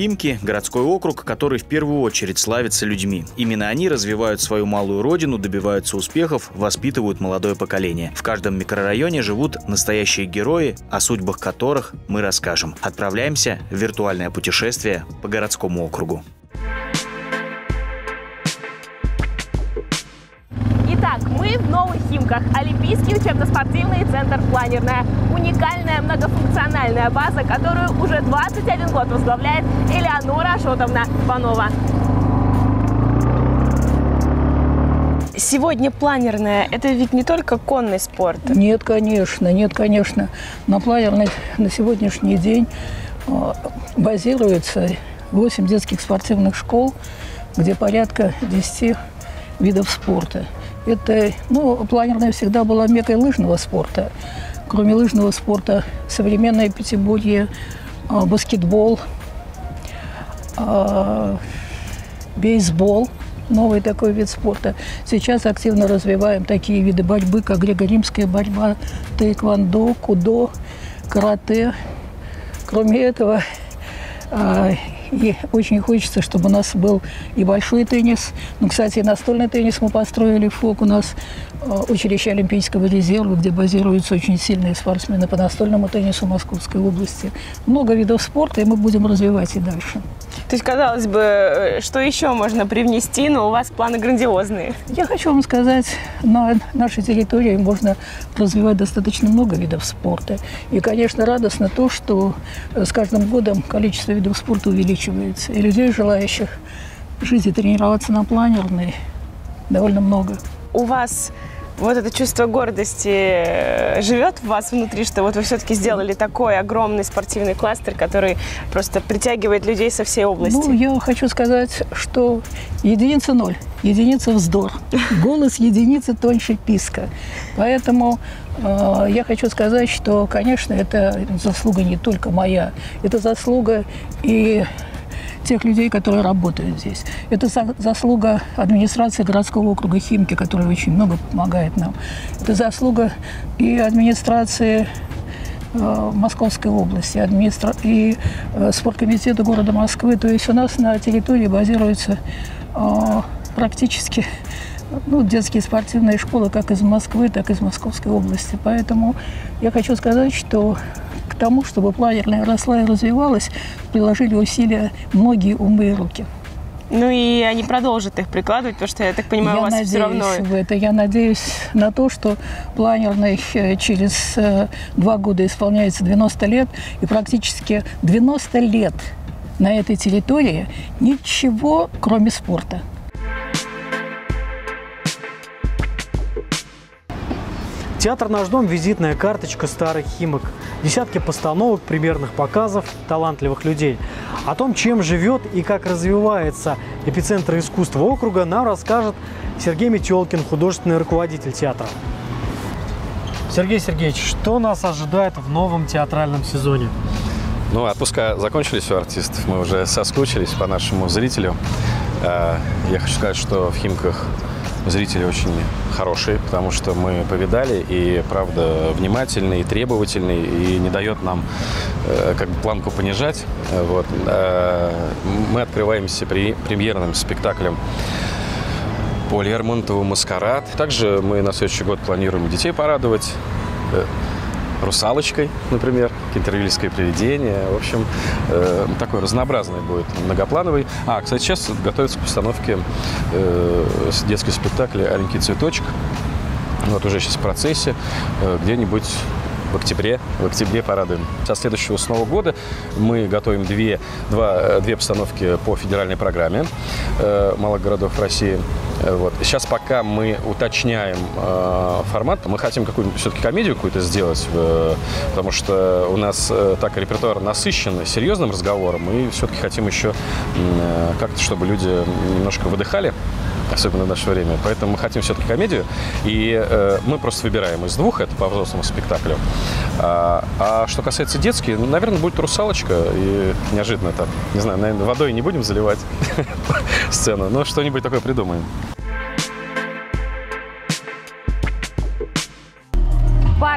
Химки – городской округ, который в первую очередь славится людьми. Именно они развивают свою малую родину, добиваются успехов, воспитывают молодое поколение. В каждом микрорайоне живут настоящие герои, о судьбах которых мы расскажем. Отправляемся в виртуальное путешествие по городскому округу. Итак, мы в Новых Химках. Олимпийский учебно-спортивный центр «Планерная». Уникальная многофункциональная база, которую уже 21 год возглавляет Элеонора Ашотовна Панова. Сегодня «Планерная» – это ведь не только конный спорт? Нет, конечно, нет, конечно. На «Планерной» на сегодняшний день базируется 8 детских спортивных школ, где порядка 10 видов спорта. Это, «Планерная» всегда была меккой лыжного спорта. Кроме лыжного спорта, современное пятиборье, баскетбол, бейсбол, новый такой вид спорта. Сейчас активно развиваем такие виды борьбы, как греко-римская борьба, тэквондо, кудо, карате. Кроме этого, и очень хочется, чтобы у нас был и большой теннис. Кстати, и настольный теннис мы построили в ФОК. У нас училище Олимпийского резерва, где базируются очень сильные спортсмены по настольному теннису Московской области. Много видов спорта, и мы будем развивать и дальше. То есть, казалось бы, что еще можно привнести, но у вас планы грандиозные. Я хочу вам сказать, на нашей территории можно развивать достаточно много видов спорта. И, конечно, радостно то, что с каждым годом количество видов спорта увеличивается. И людей, желающих жить и тренироваться на «Планерной», довольно много. У вас вот это чувство гордости живет в вас внутри, что вот вы все-таки сделали такой огромный спортивный кластер, который просто притягивает людей со всей области? Я хочу сказать, что единица ноль, единица вздор. Голос единицы тоньше писка. Поэтому я хочу сказать, что, конечно, это заслуга не только моя, это заслуга и тех людей, которые работают здесь. Это заслуга администрации городского округа Химки, которая очень много помогает нам. Это заслуга и администрации Московской области, и спорткомитета города Москвы. То есть у нас на территории базируются практически детские спортивные школы как из Москвы, так и из Московской области. Поэтому я хочу сказать, что к тому, чтобы «Планерная» росла и развивалась, приложили усилия многие умы и руки. И они продолжат их прикладывать, потому что, я так понимаю, у вас все равно... Я надеюсь на то, что «Планерной» через 2 года исполняется 90 лет, и практически 90 лет на этой территории ничего, кроме спорта. Театр «Наш дом» – визитная карточка старых Химок. Десятки постановок, премьерных показов талантливых людей. О том, чем живет и как развивается эпицентр искусства округа, нам расскажет Сергей Метелкин, художественный руководитель театра. Сергей Сергеевич, что нас ожидает в новом театральном сезоне? Отпуска закончились у артистов, мы уже соскучились по нашему зрителю. Я хочу сказать, что в Химках зрители очень хорошие, потому что мы повидали, и, правда, внимательный, и требовательный, и не дает нам планку понижать. Мы открываемся премьерным спектаклем по Лермонтову «Маскарад». Также мы на следующий год планируем детей порадовать «Русалочкой», например, «Кентервильское привидение». В общем, такой разнообразный будет, многоплановый. Кстати, сейчас готовится к постановке детский спектакль «Аленький цветочек». Уже сейчас в процессе, где-нибудь в октябре порадуем. Со следующего с Нового года мы готовим две постановки по федеральной программе малых городов России. Сейчас пока мы уточняем формат. Мы хотим какую-нибудь все-таки комедию какую-то сделать, потому что у нас так репертуар насыщен серьезным разговором, и все-таки хотим еще как-то, чтобы люди немножко выдыхали, особенно в наше время. Поэтому мы хотим все-таки комедию, и мы просто выбираем из 2, это по взрослому спектаклю. А что касается детских, наверное, будет «Русалочка», и неожиданно так, не знаю, наверное, водой не будем заливать сцену, но что-нибудь такое придумаем. Парк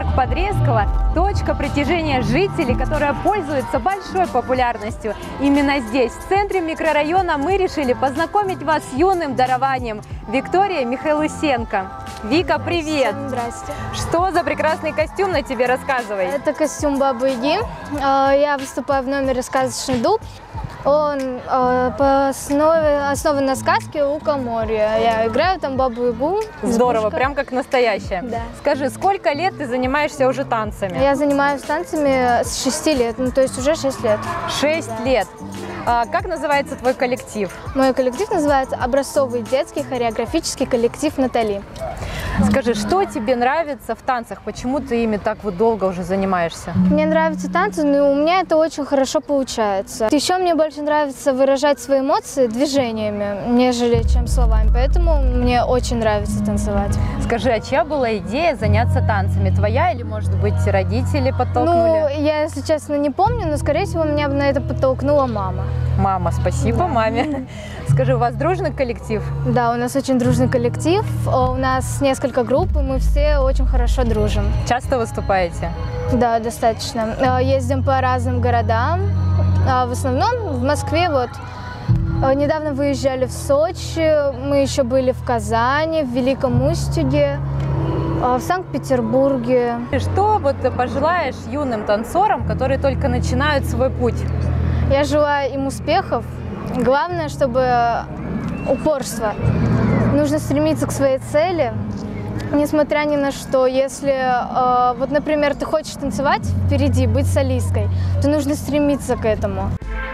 Парк Подрезково – точка притяжения жителей, которая пользуется большой популярностью. Именно здесь, в центре микрорайона, мы решили познакомить вас с юным дарованием Викторией Михайлусенко. Вика, привет! Здрасте. Что за прекрасный костюм на тебе, рассказывай? Это костюм Бабы-Яги. Я выступаю в номере «Сказочный дуб». Он основан на сказке «Лукоморье». Я играю там Бабу-Ягу. Здорово, прям как настоящая. Да. Скажи, сколько лет ты занимаешься уже танцами? Я занимаюсь танцами с 6 лет, то есть уже 6 лет. 6 лет. Как называется твой коллектив? Мой коллектив называется «Образцовый детский хореографический коллектив Натали». Скажи, что тебе нравится в танцах? Почему ты ими так вот долго уже занимаешься? Мне нравятся танцы, но у меня это очень хорошо получается. Еще мне больше нравится выражать свои эмоции движениями, нежели чем словами. Поэтому мне очень нравится танцевать. Скажи, а чья была идея заняться танцами? Твоя или, может быть, родители подтолкнули? Я, если честно, не помню, но, скорее всего, меня на это подтолкнула мама. Мама, спасибо маме. Скажи, у вас дружный коллектив? Да, у нас очень дружный коллектив. У нас несколько групп, и мы все очень хорошо дружим. Часто выступаете? Да, достаточно. Ездим по разным городам. В основном в Москве. Недавно выезжали в Сочи, мы еще были в Казани, в Великом Устюге, в Санкт-Петербурге. Что пожелаешь юным танцорам, которые только начинают свой путь? Я желаю им успехов. Главное, чтобы упорство. Нужно стремиться к своей цели, несмотря ни на что. Если, например, ты хочешь танцевать впереди, быть солисткой, то нужно стремиться к этому.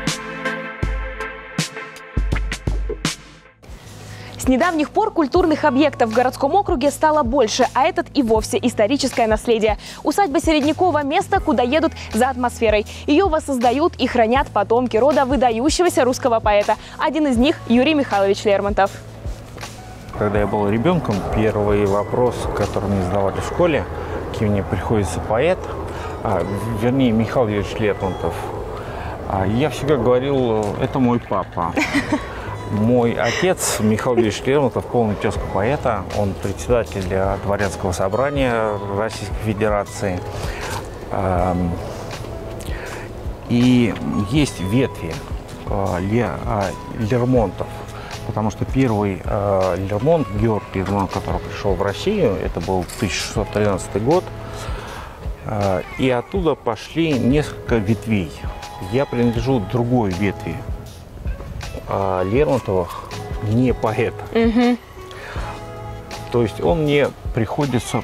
С недавних пор культурных объектов в городском округе стало больше, а этот и вовсе историческое наследие. Усадьба Середнякова – место, куда едут за атмосферой. Ее воссоздают и хранят потомки рода выдающегося русского поэта. Один из них – Юрий Михайлович Лермонтов. Когда я был ребенком, первый вопрос, который мне задавали в школе, кем мне приходится поэт, вернее, Михайлович Лермонтов, я всегда говорил, это мой папа. Мой отец, Михаил Ильич Лермонтов, полный тезка поэта. Он председатель Дворянского собрания Российской Федерации. И есть ветви Лермонтов, потому что первый Лермонт, Георг Лермонт, который пришел в Россию, это был 1613 год, и оттуда пошли несколько ветвей. Я принадлежу к другой ветви Лермонтовых, не поэта. То есть он мне приходится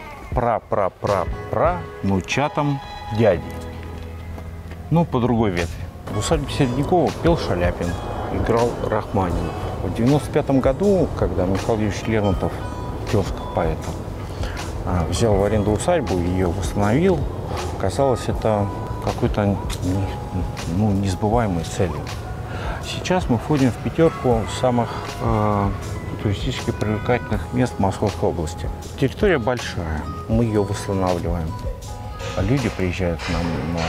внучатом дяди. По другой ветви. В усадьбе Середнякова пел Шаляпин, играл Рахманинов. В 1995 году, когда Михаил Ильич Лермонтов, тезка поэта, взял в аренду усадьбу, ее восстановил, казалось, это какой-то несбываемой целью. Сейчас мы входим в пятерку самых туристически привлекательных мест Московской области. Территория большая, мы ее восстанавливаем. Люди приезжают к нам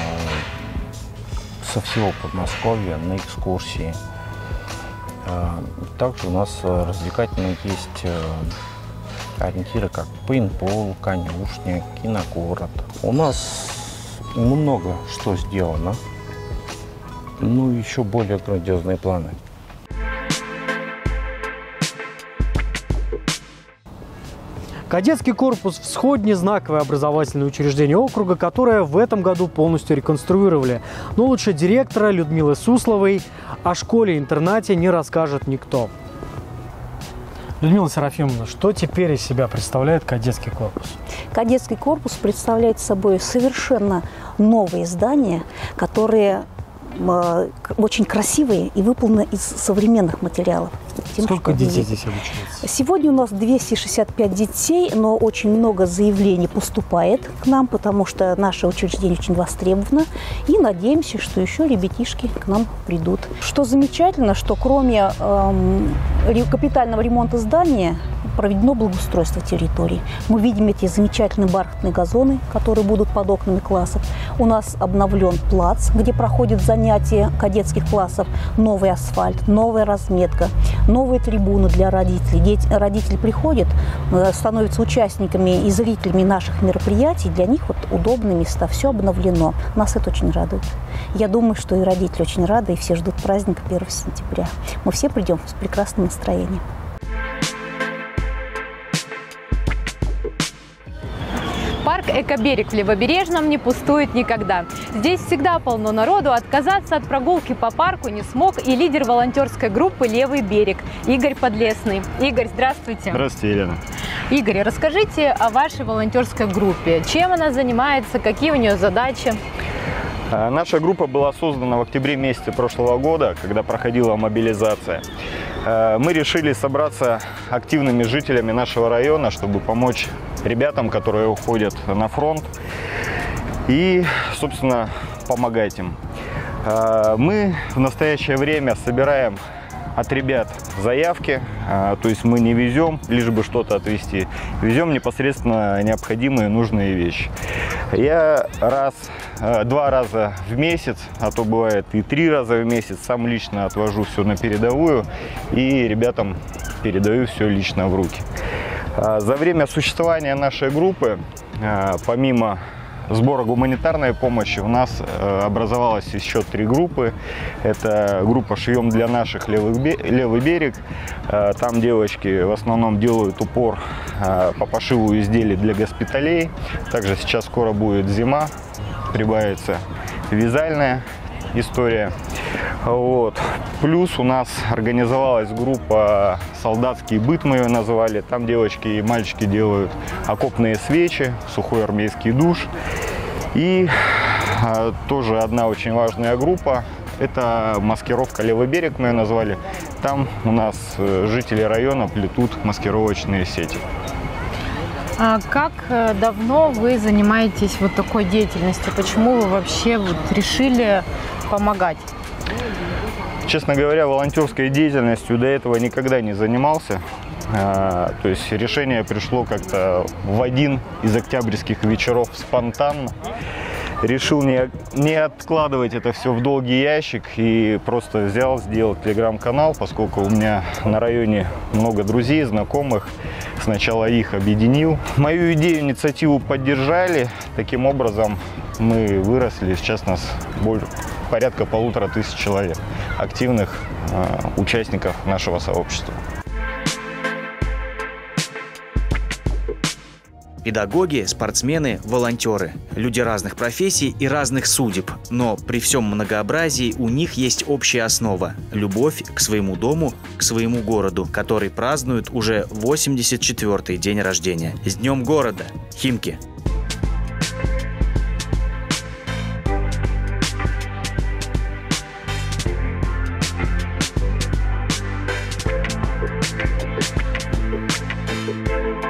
со всего Подмосковья на экскурсии. Также у нас развлекательные есть ориентиры, как пейнтбол, конюшня, киногород. У нас много что сделано. Еще более грандиозные планы. Кадетский корпус «Всходни» – знаковое образовательное учреждение округа, которое в этом году полностью реконструировали. Но лучше директора Людмилы Сусловой о школе-интернате не расскажет никто. Людмила Серафимовна, что теперь из себя представляет кадетский корпус? Кадетский корпус представляет собой совершенно новые здания, которые очень красивые и выполнены из современных материалов. Сколько детей здесь обучается? Сегодня у нас 265 детей, но очень много заявлений поступает к нам, потому что наше учреждение очень востребовано. И надеемся, что еще ребятишки к нам придут. Что замечательно, что кроме капитального ремонта здания проведено благоустройство территории. Мы видим эти замечательные бархатные газоны, которые будут под окнами классов. У нас обновлен плац, где проходят занятия кадетских классов, новый асфальт, новая разметка, новые трибуны для родителей. Родители приходят, становятся участниками и зрителями наших мероприятий, для них вот удобные места, все обновлено. Нас это очень радует. Я думаю, что и родители очень рады, и все ждут праздника 1 сентября. Мы все придем с прекрасным настроением. Парк «Экоберег» в Левобережном не пустует никогда. Здесь всегда полно народу. Отказаться от прогулки по парку не смог и лидер волонтерской группы «Левый берег» Игорь Подлесный. Игорь, здравствуйте. Здравствуйте, Елена. Игорь, расскажите о вашей волонтерской группе. Чем она занимается, какие у нее задачи? Наша группа была создана в октябре месяце прошлого года, когда проходила мобилизация. Мы решили собраться активными жителями нашего района, чтобы помочь ребятам, которые уходят на фронт, и, собственно, помогать им. Мы в настоящее время собираем от ребят заявки, то есть мы не везем, лишь бы что-то отвезти, везем непосредственно необходимые нужные вещи. Я два раза в месяц, а то бывает и 3 раза в месяц, сам лично отвожу все на передовую и ребятам передаю все лично в руки. За время существования нашей группы, помимо сбора гуманитарной помощи, у нас образовалось еще 3 группы. Это группа «Шьем для наших» «Левый берег». Там девочки в основном делают упор по пошиву изделий для госпиталей. Также сейчас скоро будет зима, прибавится вязальная история. Вот. Плюс у нас организовалась группа «Солдатский быт», мы ее назвали. Там девочки и мальчики делают окопные свечи, сухой армейский душ. И тоже одна очень важная группа – это маскировка «Левый берег», мы ее назвали. Там у нас жители района плетут маскировочные сети. А как давно вы занимаетесь вот такой деятельностью? Почему вы вообще решили помогать? Честно говоря, волонтерской деятельностью до этого никогда не занимался. То есть решение пришло как-то в один из октябрьских вечеров спонтанно. Решил не откладывать это все в долгий ящик и просто взял, сделал телеграм-канал, поскольку у меня на районе много друзей, знакомых. Сначала их объединил. Мою идею, инициативу поддержали. Таким образом мы выросли. Сейчас нас порядка 1500 человек, активных участников нашего сообщества. Педагоги, спортсмены, волонтеры. Люди разных профессий и разных судеб. Но при всем многообразии у них есть общая основа – любовь к своему дому, к своему городу, который празднуют уже 84-й день рождения. С Днем города! Химки! Thank you.